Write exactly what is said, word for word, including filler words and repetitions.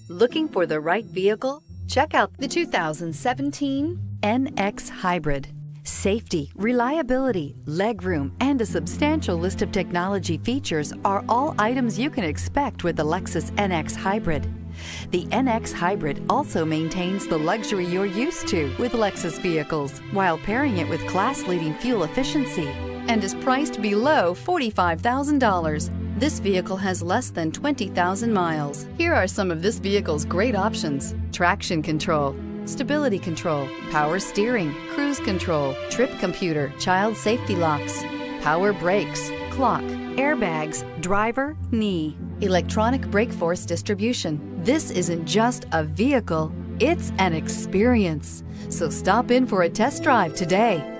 Looking for the right vehicle? Check out the two thousand seventeen N X Hybrid. Safety, reliability, legroom, and a substantial list of technology features are all items you can expect with the Lexus N X Hybrid. The N X Hybrid also maintains the luxury you're used to with Lexus vehicles, while pairing it with class-leading fuel efficiency, and is priced below forty-five thousand dollars. This vehicle has less than twenty thousand miles. Here are some of this vehicle's great options: traction control, stability control, power steering, cruise control, trip computer, child safety locks, power brakes, clock, airbags, driver, knee, electronic brake force distribution. This isn't just a vehicle, it's an experience. So stop in for a test drive today.